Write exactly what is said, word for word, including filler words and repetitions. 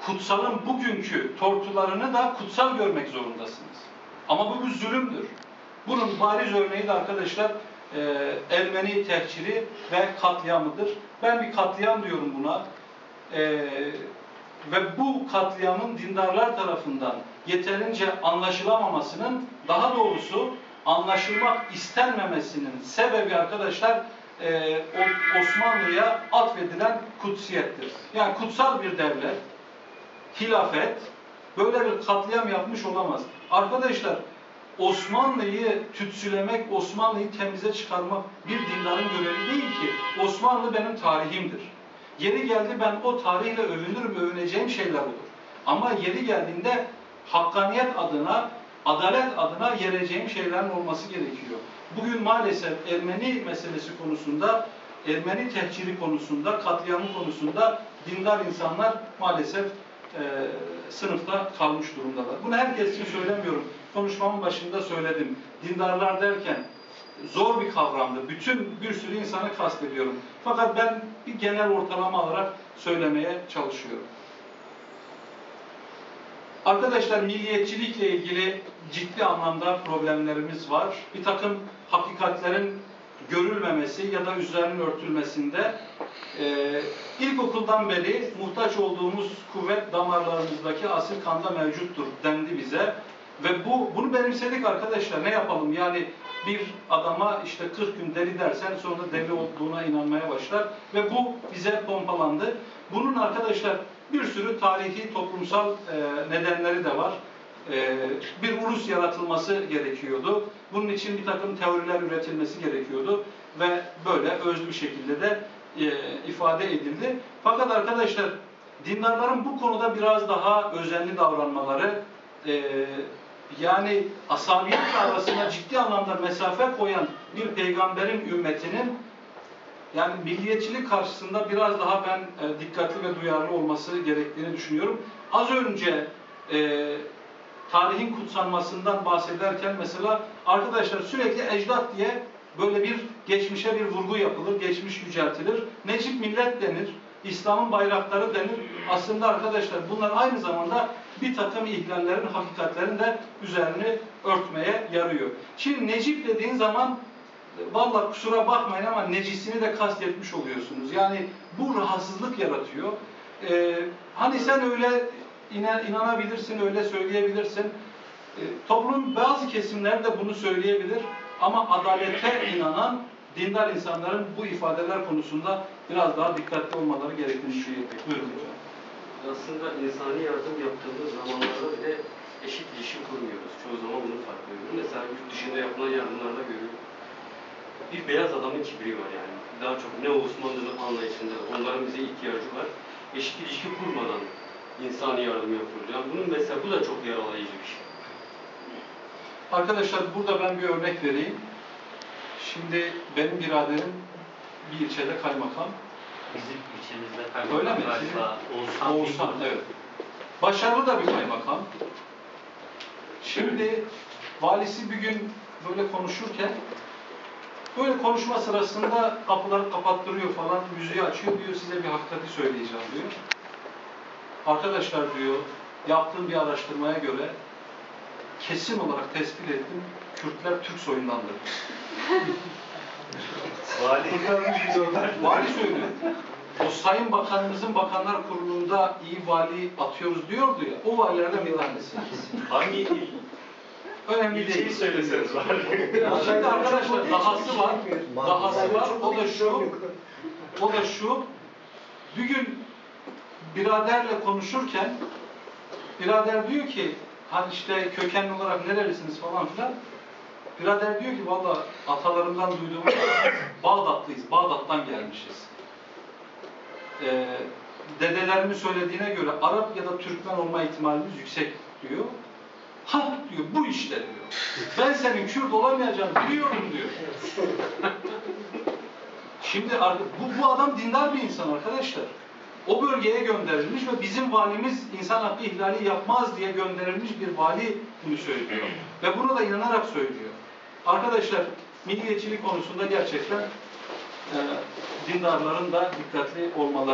kutsalın bugünkü tortularını da kutsal görmek zorundasınız. Ama bu bir zulümdür. Bunun bariz örneği de arkadaşlar e, Ermeni tehciri ve katliamıdır. Ben bir katliam diyorum buna. E, ve bu katliamın dindarlar tarafından yeterince anlaşılamamasının, daha doğrusu anlaşılmak istenmemesinin sebebi arkadaşlar e, Osmanlı'ya atfedilen kutsiyettir. Yani kutsal bir devlet, hilafet böyle bir katliam yapmış olamaz. Arkadaşlar Osmanlı'yı tütsülemek, Osmanlı'yı temize çıkarmak bir dindarın görevi değil ki. Osmanlı benim tarihimdir. Yeri geldi ben o tarihle övünürüm, övüneceğim şeyler olur. Ama yeri geldiğinde hakkaniyet adına, adalet adına yereceğim şeylerin olması gerekiyor. Bugün maalesef Ermeni meselesi konusunda, Ermeni tehciri konusunda, katliamı konusunda dindar insanlar maalesef e, sınıfta kalmış durumdalar. Bunu herkes için söylemiyorum. Konuşmamın başında söyledim. Dindarlar derken zor bir kavramdı. Bütün bir sürü insanı kastediyorum. Fakat ben bir genel ortalama alarak söylemeye çalışıyorum. Arkadaşlar milliyetçilikle ilgili ciddi anlamda problemlerimiz var. Bir takım hakikatlerin görülmemesi ya da üzerinin örtülmesinde e, ilkokuldan beri muhtaç olduğumuz kuvvet damarlarımızdaki asil kanda mevcuttur dendi bize. Ve bu bunu benimsedik arkadaşlar. Ne yapalım? Yani bir adama işte kırk gün deli dersen sonra deli olduğuna inanmaya başlar. Ve bu bize pompalandı. Bunun arkadaşlar bir sürü tarihi, toplumsal e, nedenleri de var. E, bir ulus yaratılması gerekiyordu. Bunun için bir takım teoriler üretilmesi gerekiyordu. Ve böyle özlü bir şekilde de e, ifade edildi. Fakat arkadaşlar dindarların bu konuda biraz daha özenli davranmaları, e, yani asabiyetle arasına ciddi anlamda mesafe koyan bir peygamberin ümmetinin yani milliyetçilik karşısında biraz daha ben e, dikkatli ve duyarlı olması gerektiğini düşünüyorum. Az önce e, tarihin kutsanmasından bahsederken mesela arkadaşlar sürekli ecdat diye böyle bir geçmişe bir vurgu yapılır, geçmiş yüceltilir. Necip millet denir, İslam'ın bayrakları denir. Aslında arkadaşlar bunlar aynı zamanda bir takım ihlallerin, hakikatlerin de üzerini örtmeye yarıyor. Şimdi Necip dediğin zaman vallahi kusura bakmayın ama necisini de kastetmiş oluyorsunuz. Yani bu rahatsızlık yaratıyor. Ee, hani sen öyle inan, inanabilirsin, öyle söyleyebilirsin. Ee, toplumun bazı kesimler de bunu söyleyebilir. Ama adalete inanan dindar insanların bu ifadeler konusunda biraz daha dikkatli olmaları gerektiğini düşünüyorum. Buyurun hocam. Aslında insani yardım yaptığımız zamanlarda bile eşit ilişki kurmuyoruz. Çoğu zaman bunu fark ediyoruz. Mesela yurt dışında yapılan yardımlarda görüyoruz. Bir beyaz adamın kibri var yani. Daha çok ne Osmanlı'nın anlayışında, onların bize ihtiyacı var. Eşit ilişki kurmadan insani yardım yapıyoruz. Yani bunun mesela bu da çok yaralayıcı bir şey. Arkadaşlar burada ben bir örnek vereyim. Şimdi benim biraderim bir ilçede kaymakam. Bizim ilçemizde kaymakam. Öyle mi? Galiba Oğuzhan. Oğuzhan, evet. Başarılı da bir kaymakam. Şimdi valisi bir gün böyle konuşurken böyle konuşma sırasında kapıları kapattırıyor falan, müziği açıyor diyor, size bir hakikati söyleyeceğim diyor. Arkadaşlar diyor, yaptığım bir araştırmaya göre kesin olarak tespit ettim, Kürtler Türk soyundandır. Vali. Vali söylüyor. O Sayın Bakanımızın Bakanlar Kurulu'nda iyi vali atıyoruz diyordu ya, o valilerden bir tanesi. Hangi il? Önemli İlçeyi değil. söyleseniz var. Şimdi arkadaşlar dahası var, dahası var, o da şu, o da şu, bir gün biraderle konuşurken, birader diyor ki, hani işte kökenli olarak nerelisiniz falan filan, birader diyor ki, valla atalarımdan duyduğumuz Bağdatlıyız, Bağdat'tan gelmişiz. Ee, dedelerimin söylediğine göre Arap ya da Türkmen olma ihtimalimiz yüksek diyor. Ha diyor, bu işte diyor. Ben senin Kürt olamayacağını biliyorum diyor. Şimdi bu, bu adam dindar bir insan arkadaşlar. O bölgeye gönderilmiş ve bizim valimiz insan hakkı ihlali yapmaz diye gönderilmiş bir vali bunu söylüyor. Ve bunu da inanarak söylüyor. Arkadaşlar milliyetçilik konusunda gerçekten e, dindarların da dikkatli olmaları